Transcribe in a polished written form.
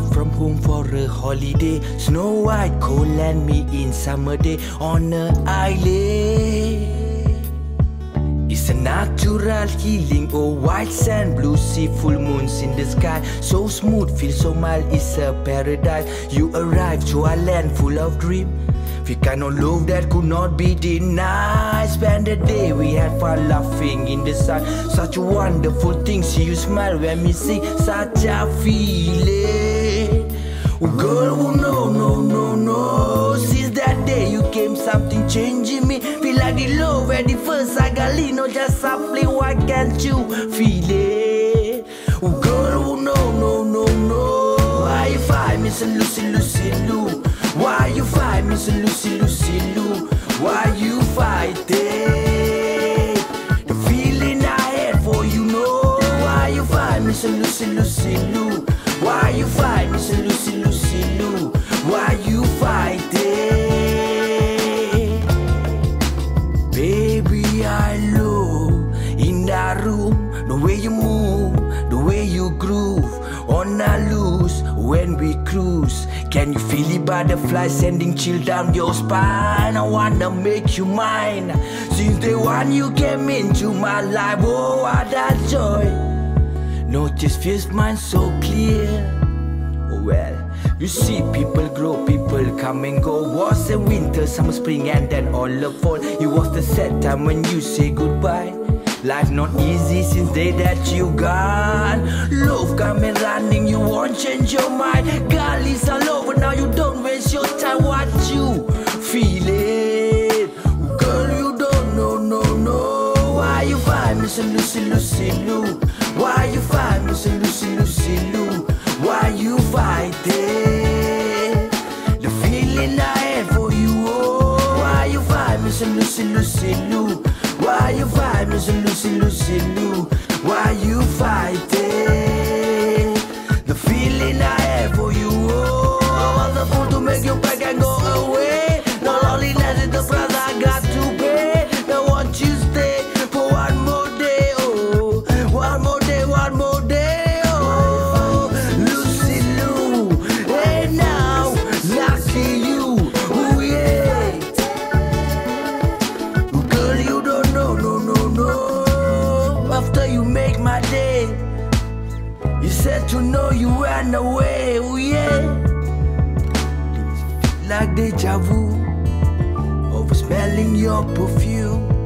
from home for a holiday. Snow White cold land me in summer day on an island. It's a natural healing, oh white sand, blue sea, full moons in the sky. So smooth, feel so mild, it's a paradise. You arrive to a land full of dream. We kind of love that could not be denied. Spend the day, we had fun laughing in the sun. Such a wonderful thing, see you smile when we see such a feeling. Oh girl, oh no, no, no, no. Since that day you came, something changing me. Feel like the love at the first I got Lino, just softly, why can't you feel it? Oh girl, oh no, no, no, no. Why you fight me, so Lucy, Lucy, Lou? Why you fight me, so Lucy, Lucy, Lou? Why you fighting? The feeling I had for you, know. Why you fight me, so Lucy, Lucy, Lou? Why you fight me, so Lucy, Lucy, Lou? Why you fighting? Baby, I love in that room, the way you move, the way you groove. On a loose when we cruise. Can you feel the butterflies sending chill down your spine? I wanna make you mine. Since day one you came into my life, oh what a joy. Notice feels mine so clear. Oh well, you see people grow, people come and go. Was a winter, summer, spring and then all the fall. It was the sad time when you say goodbye. Life not easy since day that you gone. Love coming running, you won't change your mind. Girl, it's all over now, you don't waste your time. What you feeling? Girl, you don't know, no, no. Why you find me, so Lucy, Lucy, Lou? Why you find me, so Lucy, Lucy, Lou? Why you fighting? The feeling I had for you, oh. Why you find me, so Lucy, Lucy, Lou? Why you fight me, so Lucy, Lucy, Lou? Why you fighting? The feeling I have for you, oh. I was a fool to make you back and go away. No loneliness is the price I got to pay. Now won't you stay for one more day, oh. One more day, one more day, oh. Lucy Lou, hey now, lucky you, oh yeah. Girl, you don't know, no, no, no. After you make my day, you said to know you ran away, oh yeah. Like deja vu, over smelling your perfume.